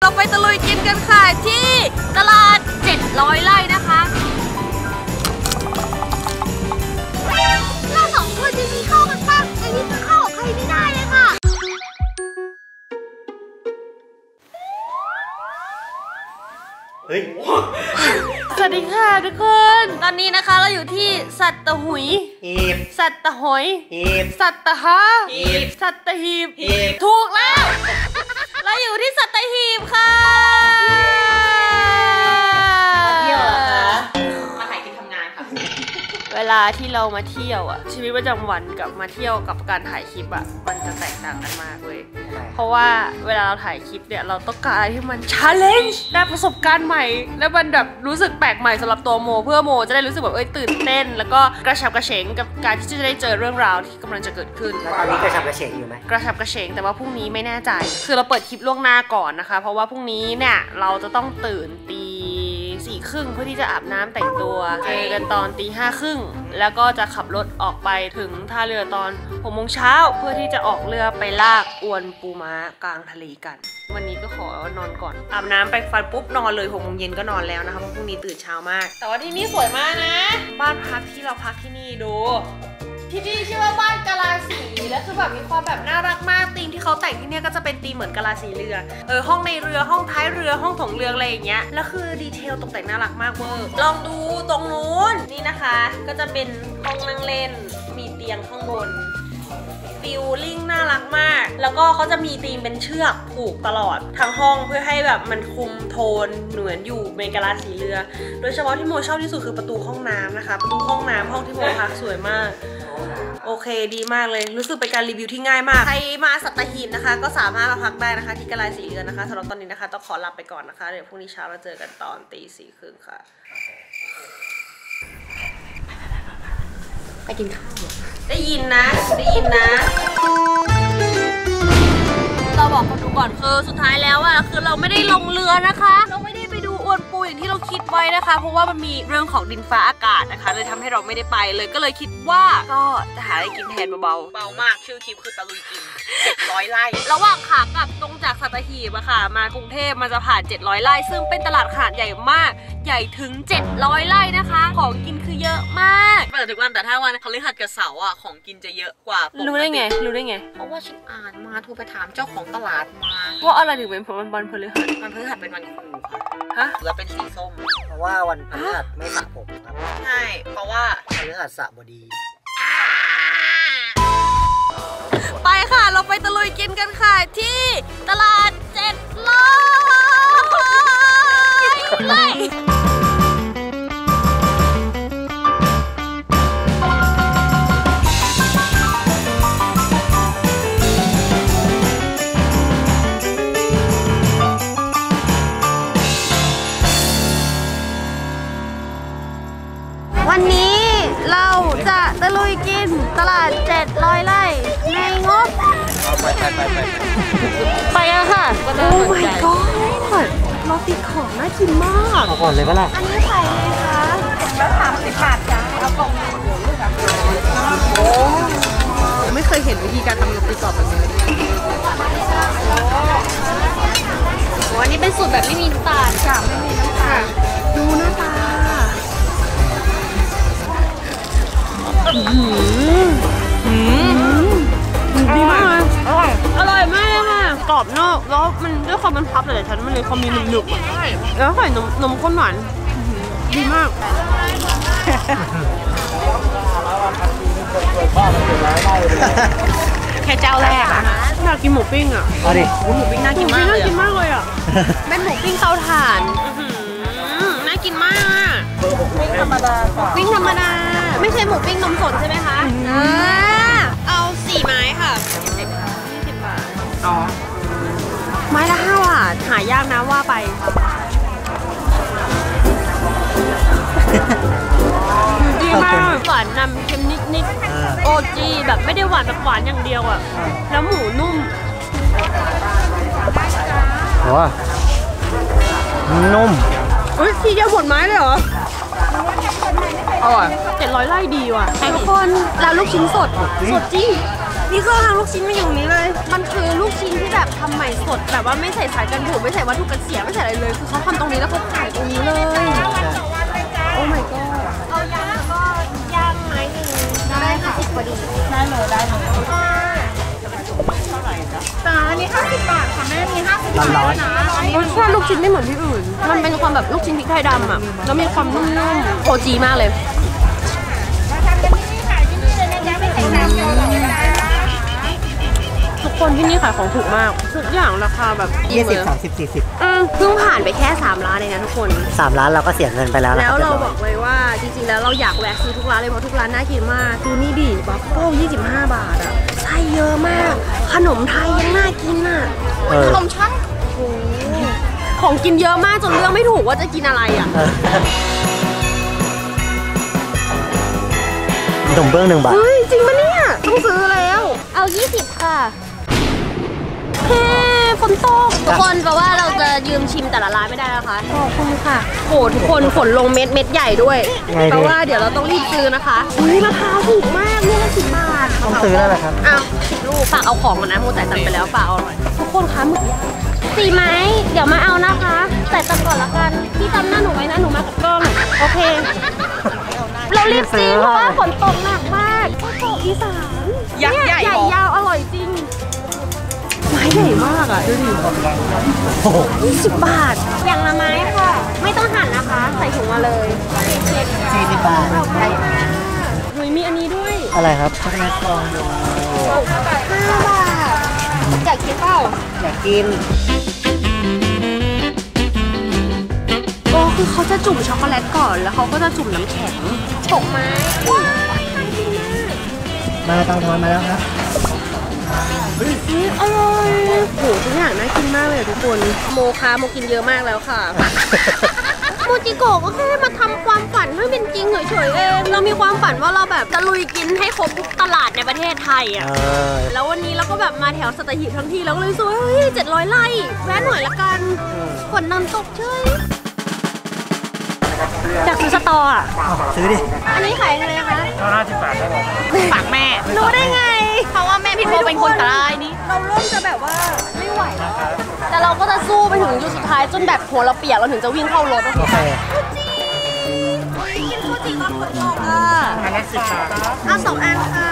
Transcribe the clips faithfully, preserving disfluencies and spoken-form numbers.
เราไปตะลุยกินกันค่ะที่ตลาดเจ็ดร้อยไร่นะคะเราสองคนจะมีเข้ากันบ้างแต่นี่จะเข้ากับใครไม่ได้เลยค่ะเฮ้ยสวัสดีค่ะทุกคน ตอนนี้นะคะเราอยู่ที่สัตหุยสัตหอยสัตหาสัตหีบถูกแล้วเราอยู่ที่สัตหีบค่ะมาเที่ยวเหรอคะมาถ่ายคลิปทำงานค่ะเวลาที่เรามาเที่ยวอะชีวิตประจำวันกับมาเที่ยวกับการถ่ายคลิปอะมันจะแตกต่างกันมากเลยเพราะว่าเวลาเราถ่ายคลิปเนี่ยเราต้องการอะไรที่มัน challenge ได้ประสบการณ์ใหม่แล้วมันแบบรู้สึกแปลกใหม่สำหรับตัวโมเพื่อโมจะได้รู้สึกแบบเอ้ยตื่นเต้นแล้วก็กระฉับกระเฉงกับการที่จะได้เจอเรื่องราวที่กำลังจะเกิดขึ้นแล้วตอนนี้กระฉับกระเฉงอยู่ไหมกระฉับกระเฉงแต่ว่าพรุ่งนี้ไม่แน่ใจคือเราเปิดคลิปล่วงหน้าก่อนนะคะเพราะว่าพรุ่งนี้เนี่ยเราจะต้องตื่นตีสี่ครึ่งเพื่อที่จะอาบน้ำแต่งตัวเจอกันตอนตีห้าครึ่งแล้วก็จะขับรถออกไปถึงท่าเรือตอนหกโมงเช้าเพื่อที่จะออกเรือไปลากอวนปูม้ากลางทะเลกันวันนี้ก็ขอนอนก่อนอาบน้ำไปฟันปุ๊บนอนเลยหกโมงเย็นก็นอนแล้วนะคะเพราะพรุ่งนี้ตื่นเช้ามากแต่ว่าที่นี่สวยมากนะบ้านพักที่เราพักที่นี่ดูที่นี่ชื่อว่าบ้านกะลาสีและคือแบบมีความแบบน่ารักมากธีมที่เขาแต่งที่นี่ก็จะเป็นธีมเหมือนกะลาสีเรือเออห้องในเรือห้องท้ายเรือห้องถงเรืออะไรอย่างเงี้ยแล้วคือดีเทลตกแต่งน่ารักมากเวอร์ลองดูตรงนู้นนี่นะคะก็จะเป็นห้องนั่งเล่นมีเตียงข้างบนฟิลลิ่งน่ารักมากแล้วก็เขาจะมีธีมเป็นเชือกผูกตลอดทั้งห้องเพื่อให้แบบมันคุมโทนเหมือนอยู่ในกะลาสีเรือโดยเฉพาะที่โมชอบที่สุดคือประตูห้องน้ำนะคะประตูห้องน้ำห้องที่โมพักสวยมากโอเคดีมากเลยรู้สึกเป็นการรีวิวที่ง่ายมากใครมาสัตหีบนะคะก็สามารถมาพักได้นะคะที่กะลาสีเรือนะคะสำหรับตอนนี้นะคะต้องขอลาไปก่อนนะคะเดี๋ยวพรุ่งนี้เช้าเราเจอกันตอนตีสี่ครึ่งค่ะไปกินข้าวได้ยินนะได้ยินนะเราบอกคนดูก่อนคือสุดท้ายแล้วอะคือเราไม่ได้ลงเรือนะคะเราไม่ได้ไปดูอวนปูอย่างที่เราคิดไว้นะคะเพราะว่ามันมีเรื่องของดินฟ้าอากาศนะคะเลยทำให้เราไม่ได้ไปเลยก็เลยคิดว่าก็จะหาอะไรกินแทนเบาๆเบามากชื่อคลิปคือตะลุยกินเจ็ดร้อยไร่ระหว่างขากลับตรงจากสัตหีบอะค่ะมากรุงเทพมันจะผ่านเจ็ดร้อยไร่ซึ่งเป็นตลาดขนาดใหญ่มากใหญ่ถึงเจ็ดร้อยไร่นะคะของกินคือเยอะมากเปิดทุกวันแต่ถ้าวันพฤหัสกับเสาร์อ่ะของกินจะเยอะกว่ารู้ได้ไงรู้ได้ไงเพราะว่าฉันอ่านมาโทรไปถามเจ้าของตลาดมาว่าอะไรถึงเป็นวันวันพฤหัสวันพฤหัสเป็นวันครูค่ะฮะเรือเป็นสีส้มเพราะว่าวันพฤหัสไม่สระผมครับใช่เพราะว่าพฤหัสบดีไปค่ะเราไปตะลุยกินกันค่ะที่ตลาดเจ็ดร้อยไร่วันนี้เราจะตะลุยกินตลาดเจ็ดร้อยไร่ในงบไปไปไปไปไปอะค่ะโอ้ my god เราติดของน่ากินมากเอาก่อนเลยปะล่ะอันนี้ใส่ไหมคะแล้วสามสิบบาทจ้าเอากล่องโอ้ไม่เคยเห็นวิธีการทำโรตีกรอบแบบนี้โอ้อันนี้เป็นสูตรแบบไม่มีน้ำตาลจ้ะไม่มีน้ำตาลดูหน้าตาอืมอืมดีมากเลยอร่อยอร่อยมากค่ะกรอบนอกแล้วมันด้วยความมันพับหลายชั้นมันเลยเขามีหนึบๆแล้วใส่นมนมข้นหวานดีมากแค่เจ้าแรกอะอยากกินหมูปิ้งอะเอาดิหมูปิ้งน่ากินมากเลยน่ากินมากเลยอะเป็นหมูปิ้งเตาถ่านน่ากินมากปิ้งธรรมดาปิ้งธรรมดาไม่ใช่หมูปิ้งนมสดใช่ไหมคะเอาสี่ไม้ค่ะยี่สิบยี่สิบบาทอ๋อไม้ละห้าบาทหายากนะว่าไปดีมากหวานนำเค็มนิดๆโอจีแบบไม่ได้หวานแบบหวานอย่างเดียวอ่ะแล้วหมูนุ่มว้านุ่มเฮ้ยทีเดียวหมดไม้เลยเหรออร่อยเจ็ดร้อยไร่ดีว่ะทุกคนแล้วลูกชิ้นสดสดจริงนี่เครื่องทำลูกชิ้นมาอยู่นี้เลย มันคือลูกชิ้นที่แบบทำใหม่สดแบบว่าไม่ใส่สารกันบูดไม่ใส่วัตถุกันเสียไม่ใส่อะไรเลยคือเขาทำตรงนี้แล้วเขาขายตรงนี้เลยโอ้ my god เอาย่างก็ย่างไม้หนึ่งได้ค่ะพอดีได้เลยได้เลยแต่อันนี้ห้าสิบบาทค่ะแม่มีห้าสิบบาทนะรสชาติลูกชิ้นไม่เหมือนที่อื่นมันเป็นความแบบลูกชิ้นพริกไทยดำอ่ะแล้วมีความนุ่มๆโอจีมากเลยทุกคนที่นี่ขายของถูกมากทุกอย่างราคาแบบยี่สิบสามสิบสี่สิบอืมเพิ่งผ่านไปแค่สามร้านเองนะทุกคนสามร้านเราก็เสียเงินไปแล้วแล้วเราบอกเลยว่าจริงๆแล้วเราอยากแวะซื้อทุกร้านเลยเพราะทุกร้านน่ากินมากดูนี่ดิบัฟเฟิลยี่สิบห้าบาทอ่ะไส้เยอะมากขนมไทยยังน่ากินอ่ะขนมชั้นโอ้ของกินเยอะมากจนเลือกไม่ถูกว่าจะกินอะไรอ่ะขนมเบื้องหนึ่งบาทเฮ้ยจริงปะเนี่ยต้องซื้อแล้วเอายี่สิบค่ะเฮ้ฝนตกทุกคนแปลว่าเราจะยืมชิมแต่ละร้านไม่ได้นะคะขอบคุณค่ะโหทุกคนฝนลงเม็ดเม็ดใหญ่ด้วยแปลว่าเดี๋ยวเราต้องรีบซื้อนะคะอุ้ยราคาถูกมากนี่ละสิบบาทต้องซื้อแล้วแหละครับอ้าวสิบลูกฝากเอาของก่อนนะโมจ่ายตังค์ไปแล้วฝากเอาหน่อยทุกคนคะหมึกสี่ไม้เดี๋ยวมาเอานะคะจ่ายตังค์ก่อนละกันพี่จำหน้าหนูไว้นะหนูมากับกล้องโอเคเรารีบซื้อเพราะว่าฝนตกหนักมากฝนตกอีสานยักษ์ใหญ่ใหญ่ยาวอร่อยจริงไม้ใหญ่มากอ่ะดูดิยี่สิบบาทอย่างละไม้ค่ะไม่ต้องหั่นนะคะใส่ถุงมาเลยสี่สิบบาทเฮ้ยมีอันนี้ด้วยอะไรครับช็อกโกแลตฟองดูห้าบาทอยากกินเปล่าอยากกินโอ้คือเขาจะจุ่มช็อกโกแลตก่อนแล้วเขาก็จะจุ่มน้ำแข็งตกไม้มาตังทอนมาแล้วครับอร่อยโหทุกอย่างน่ากินมากเลยทุกคนโมคาโมกินเยอะมากแล้วค่ะโมจิโกะก็แค่มาทำความฝันให้เป็นจริงเฉยๆเองเรามีความฝันว่าเราแบบจะลุยกินให้ครบทุกตลาดในประเทศไทยอ่ะแล้ววันนี้เราก็แบบมาแถวสัตหีบทั้งทีแล้วก็เลยรู้สึกว่าเฮ้ยเจ็ดร้อยไร่แวะหน่อยละกันฝนน้ำตกเฉยจากซื้อสตออ่ะซื้อดิอันนี้ขายอะไรคะห้าสิบบาทครับฝากแม่รู้ได้ไงเพราะว่าแม่พี่โบเป็นคนตายนี่เราเริ่มจะแบบว่าไม่ไหวแล้วแต่เราก็จะสู้ไปถึงยุคสุดท้ายจนแบบหัวเราเปียกเราถึงจะวิ่งเข้ารถโอเคกินฟูจิตอนฝนตกอ่ะอันละสิบบาทเอาสองอันค่ะ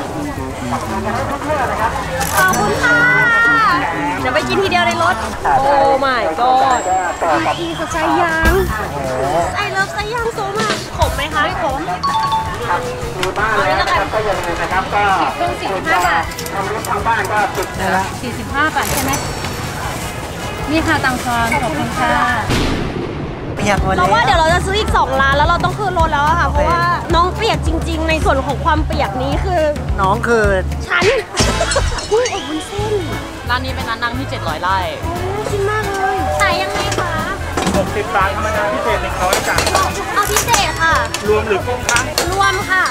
ขอบคุณค่ะเดี๋ยวไปกินทีเดียวในรถโอ้ my god อีกไส้ยางไอเลิฟไส้ยางโซมากขมไหมคะไม่ขมเอาเลยแล้วกันก็ยังไงนะครับก็เครื่องสี่สิบห้าบาททำรถทางบ้านก็จุดละสี่สิบห้าบาทใช่ไหมนี่ค่ะตังทอนขอบคุณค่ะเราว่าเดี๋ยวเราจะซื้ออีกสองร้านแล้วเราต้องขึ้นรถแล้วค่ะเพราะว่าน้องเปียกจริงๆในส่วนของความเปียกนี้คือน้องคือฉันกุ้งอบวุ้นเส้นร้านนี้เป็นร้านนั่งที่เจ็ดร้อยไร่โอ้ชิมมากเลยขายยังไงคะหกสิบบาทธรรมดาพิเศษหนึ่งร้อยจ้ะเอาพิเศษค่ะรวมหรือกุ้งคะรวมค่ะ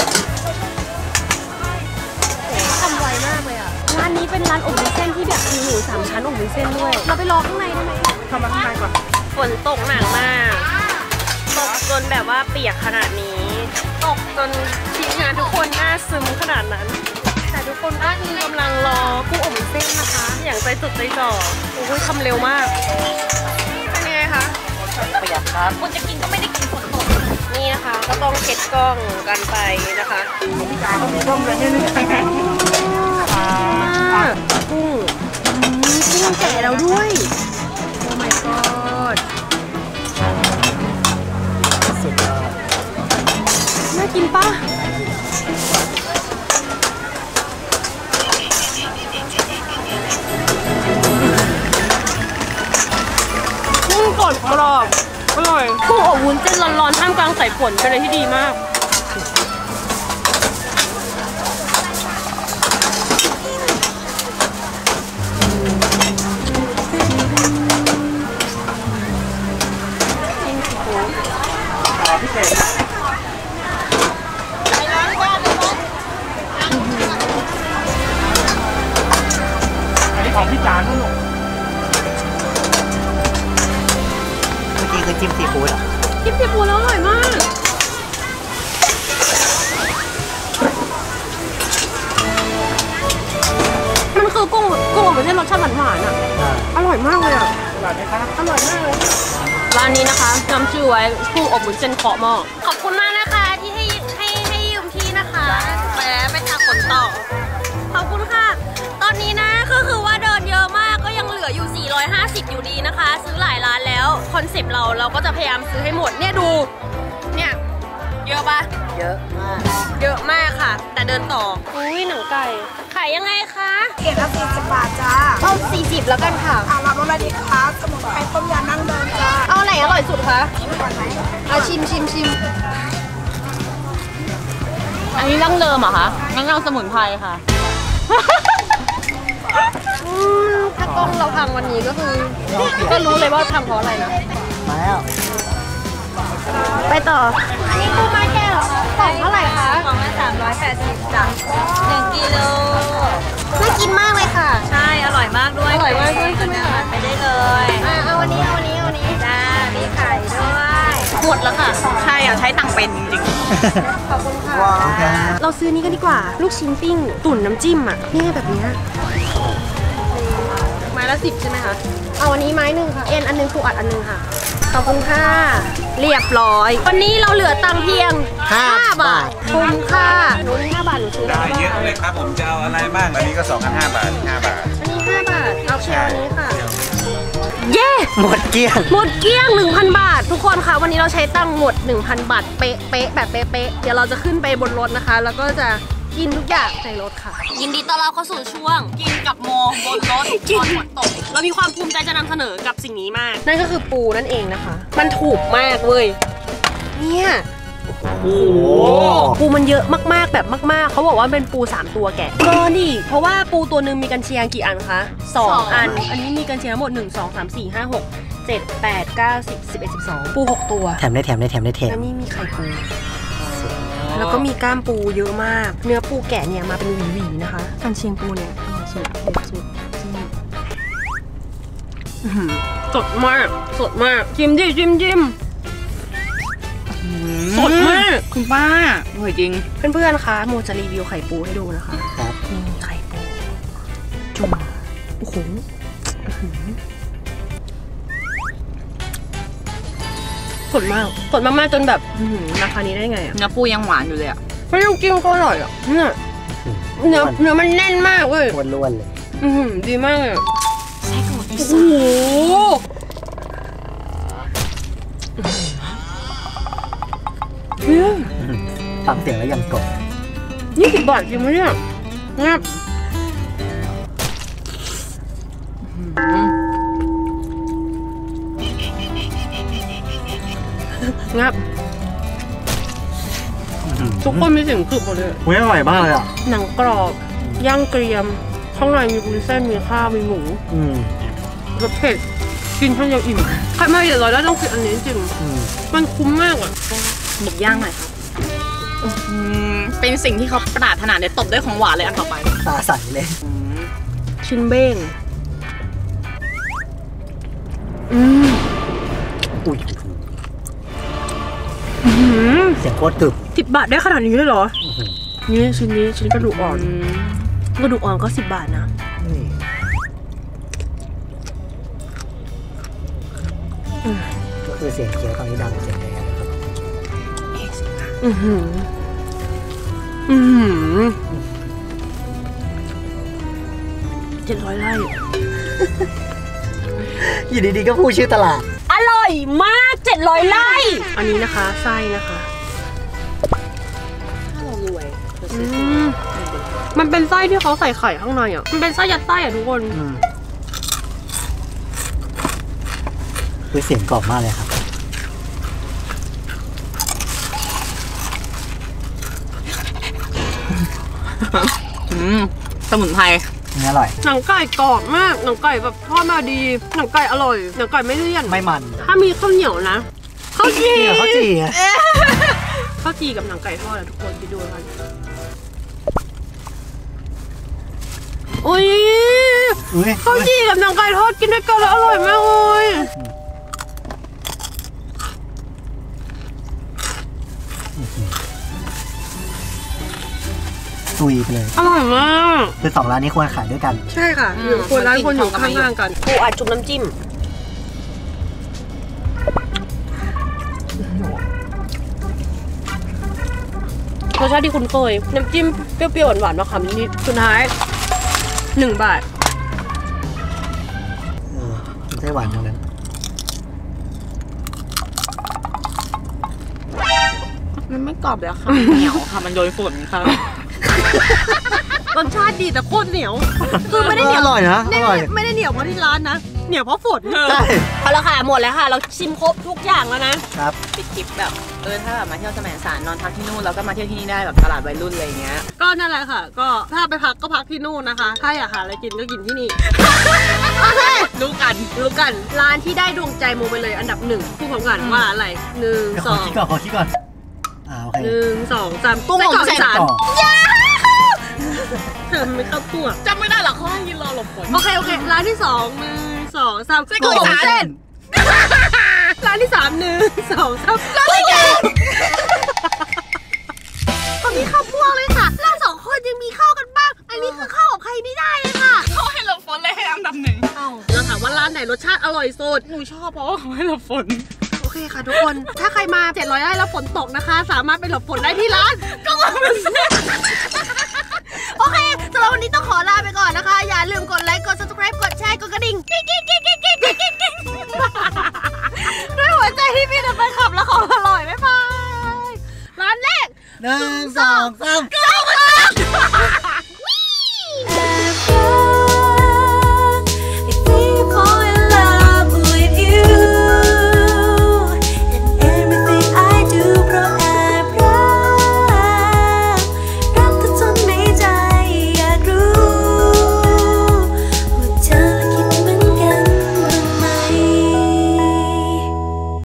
ทำไวมากเลยอ่ะร้านนี้เป็นร้านอบวุ้นเส้นที่แบบมีหมูสามชั้นอบวุ้นเส้นด้วยเราไปรอข้างในได้ไหมทำมาข้างในก่อนฝนตกหนักมากตกจนแบบว่าเปียกขนาดนี้ตกจนทีมงานทุกคนหน้าซึมขนาดนั้นแต่ทุกคนก็คือกำลังรอกุ้งอบวุ้นเส้นนะคะอย่างใจจดใจจ่อโอ้ยทำเร็วมากเป็นยังไงคะเปียกครับคนจะกินก็ไม่ได้กินฝนตกนี่นะคะก็ต้องเช็ดกล้องกันไปนะคะต้มเลยนี่นี่กุ้งกุ้งแก่เราด้วยโอ้ my god สุดยอดน่ากินปะกุ้งกรอบกรอบอร่อยกุ้งอบวุ้นเส้นร้อนๆท่ามกลางสายฝนเป็นอะไรที่ดีมากพิเศษอันนี้ของพี่จานลูกเมื่อกี้คือจิ้มซีฟู้ดอ่ะจิ้มซีฟู้ดแล้วอร่อยมากคือกุ้งกุ้งอบวุ้นเส้นรสชาติหวานๆอ่ะอร่อยมากเลยอ่ะอร่อยไหมคะอร่อยมากเลยร้านนี้นะคะนำชื่อไว้กุ้งอบวุ้นเส้นเคาะหม้อขอบคุณมากนะคะที่ให้ให้ให้ยืมที่นะคะแหมไปทางขนต่อขอบคุณค่ะตอนนี้นะก็คือว่าเดินเยอะมากก็ยังเหลืออยู่สี่ร้อยห้าสิบอยู่ดีนะคะซื้อหลายร้านแล้วคอนเซปต์เราเราก็จะพยายามซื้อให้หมดเนี่ยดูเนี่ยเยอะปะเยอะมากเยอะมากค่ะแต่เดินต่ออุ้ยหนังไก่ขายยังไงคะเอ็ดละสี่สิบบาทจ้าเอาสี่สิบแล้วกันค่ะอ่ารับอะไรดีคะสมุนไพรต้มยำนั่งเดินจ้าเอาไหนอร่อยสุดคะชิมก่อนไหมเอาชิมชิมชิมอันนี้นั่งเดิมเหรอคะงั้นเอาสมุนไพรค่ะถ้ากล้องเราพังวันนี้ก็คือก็รู้เลยว่าพังเพราะอะไรนะมาแล้วไปต่ออันนี้ปูม้าแก้วกล่องเท่าไหร่คะกล่องละสามร้อยแปดสิบจ้ะหนึ่งกิโลน่ากินมากเลยค่ะใช่อร่อยมากด้วยอร่อยมากด้วยใช่ไหมคะไปได้เลยเอาวันนี้เอาวันนี้เอาวันนี้จ้ามีไข่ด้วยหมดแล้วค่ะใช่อ่ะใช้ตังเป็นจริงๆขอบคุณค่ะเราซื้อนี้กันดีกว่าลูกชิ้นปิ้งตุ๋นน้ำจิ้มอ่ะนี่แบบนี้ไม้ละสิบใช่ไหมคะเอาวันนี้ไม้หนึ่งค่ะเอ็นอันนึงปูอัดอันนึงค่ะขอบคุณค่ะเรียบร้อยวันนี้เราเหลือตังค์เพียงห้าบาทคุ้มค่ะหนูนี่ห้าบาทหนูซื้อได้เยอะเลยครับผมจะเอาอะไรบ้างอันนี้ก็สองพันห้าบาทห้าบาทอันนี้ห้าบาทเอาแค่นี้ค่ะเย้หมดเกลี้ยงหมดเกลี้ยง หนึ่งพัน บาททุกคนค่ะวันนี้เราใช้ตังค์หมด หนึ่งพัน บาทเป๊ะเป๊ะแบบเป๊ะเป๊ะเดี๋ยวเราจะขึ้นไปบนรถนะคะแล้วก็จะกินทุกอย่างในรถค่ะยินดีต้อนรับเข้าสู่ช่วงกินกับโมบนรถตอนฝนตกเรามีความภูมิใจจะนำเสนอกับสิ่งนี้มากนั่นก็คือปูนั่นเองนะคะมันถูกมากเว้ยเนี่ยโอ้โหปูมันเยอะมากๆแบบมากๆเขาบอกว่าเป็นปูสามตัวแกะก็นี่เพราะว่าปูตัวหนึ่งมีกันเชียงกี่อันคะสองอันอันนี้มีกันเชียงทั้งหมดหนึ่ง สอง สาม สี่ ห้า หก เจ็ด แปด เก้า สิบ สิบเอ็ด สิบสองปูหกตัวแถมได้แถมได้แถมได้แถมแล้วนี่มีไข่ปูแล้วก็มีก้ามปูเยอะมากเนื้อปูแกะเนี่ยมาเป็นหวีๆนะคะกันเชียงปูเนี่ยอร่อยสุดเด็ดสุดสดมากสดมากจิ้มดิจิ้มจิ้มสดมากคุณป้าอร่อยจริงเพื่อนๆคะโมจะรีวิวไข่ปูให้ดูนะคะครับนี่ไข่ปูจุ่มโอ้โหสดมากสดมากๆจนแบบราคานี้ได้ไงอะเนื้อปูยังหวานอยู่เลยอะไม่ต้องกินก็อร่อยอะเนี่ยเนื้อเนื้อมันแน่นมากเว้ยล้วนๆเลยอือดีมากเลยใช่กดโอ้โหฟังเสียงแล้วยังกรอบยี่สิบบาทจริงไหมเนี่ยงับงับทุกคนมีเสียงกรึบหมดเลยเฮ้ยอร่อยมากเลยอ่ะหนังกรอบย่างเกรียมข้างในมีวุ้นเส้นมีข้าวมีหมูรสเผ็ดกินข้าวเดียวอิ่มใครมาเดี๋ยวเราได้ต้องกินอันนี้จริงมันคุ้มมากอ่ะหมึกย่างหน่อยครับเป็นสิ่งที่เขาปรารถนาเดี๋ยวตบด้วยของหวานเลยอันต่อไปตาใสเลยชิ้นเบ้งอืมอุ้ยเสียงโคตรกึบสิบบาทได้ขนาดนี้เลยเหรอนี่ชิ้นนี้ชิ้นกระดูกอ่อนกระดูกอ่อนก็สิบบาทนะก็คือเสียงเคี้ยวตอนนี้ดังเสียงแดงอือหืออือหือเจ็ดร้อยไร่อยู่ดีๆก็พูดชื่อตลาดอร่อยมากเจ็ดร้อยไร่อันนี้นะคะไส้นะคะถ้าเรารวยมันเป็นไส้ที่เขาใส่ไข่ข้างในอ่ะมันเป็นไส้ยัดไส้อ่ะทุกคนคือเสียงกรอบมากเลยครับสมุนไพรอร่อยหนังไก่กรอบมากหนังไก่แบบทอดมาดีหนังไก่อร่อยหนังไก่ไม่เลี่ยนไม่มันถ้ามีข้าวเหนียวนะข้าวจี่ข้าวจี่ข้าวจี่กับหนังไก่ทอดทุกคนไปดูกันโอ้ยข้าวจี่กับหนังไก่ทอดกินด้วยกันแล้วอร่อยมากเลยซุยไปเลยอร่อยมากคือสองร้านนี้ควรขายด้วยกันใช่ค่ะอยู่คนร้านคนอยู่ข้างๆกันปูอัดจุ่มน้ำจิ้มรสชาติที่คุ้นเคยน้ำจิ้มเปรี้ยวๆหวานๆมะขามนิดๆสุดท้ายหนึ่งบาทเออมันไส้หวานทั้งนั้นมันไม่กรอบเลยค่ะเหนียวค่ะมันโดนฝุ่นค่ะรสชาติดีแต่โคตรเหนียวคือไม่ได้เหนียวอร่อยนะอร่อยไม่ได้เหนียวเพราะที่ร้านนะเหนียวเพราะฝนใช่เอาละค่ะหมดแล้วค่ะ เราชิมครบทุกอย่างแล้วนะครับปิดคลิปแบบเออถ้าแบบมาเที่ยวแสมสารนอนพักที่นู่นแล้วก็มาเที่ยวที่นี่ได้แบบตลาดวัยรุ่นอะไรเงี้ยก็นั่นแหละค่ะ ก็ถ้าไปพักก็พักที่นู่นนะคะ ถ้าอยากหาอะไรกินก็กินที่นี่ โอเครู้กันรู้กันร้านที่ได้ดวงใจโมไปเลยอันดับหนึ่งพูดพร้อมกันว่าอะไรหนึ่งเดี๋ยวสขอองคิดก่อนขอคิดก่อนอ่าโอเคหนึ่งสองสามกุ้งไส้กรอกอบวุ้นเส้อีนสานต่อเธอไม่เข้าตัวจำไม่ได้หรอกเขาให้ยืนรอหลบฝนโอเคโอเคร้านที่สองหนึ่งสองสามไส้กรอกอีสานเส้นร้านที่สามหนึ่งสองสามร้านที่แกตอนนี้ข้าวพวงเลยค่ะเราสองคนยังมีข้าวกันบ้าง อันนี้คือข้าวกับใครไม่ได้เลยค่ะเขาให้หลบฝนเลยให้อันดับหนึ่งเราถามว่าร้านไหนรสชาติอร่อยสุดหนูชอบเพราะว่าเขาให้หลบฝนโอเคค่ะทุกคน ถ้าใครมาเจ็ดร้อยได้แล้วฝนตกนะคะ สามารถไปหลบฝนได้ที่ร้านก็ว่าเป็นเส้นโอเคสำหรับวันนี้ต้องขอลาไปก่อนนะคะ อย่าลืมกดไลค์ กด subscribe กดแชร์ กดกระดิ่งกิ๊งกิ๊งกิ๊งกิ๊งกิ๊งกิ๊งกิ๊งด้วยหัวใจที่มีแต่แฟนคลับและของอร่อยบ๊ายบายร้านแรกหนึ่งสองสาม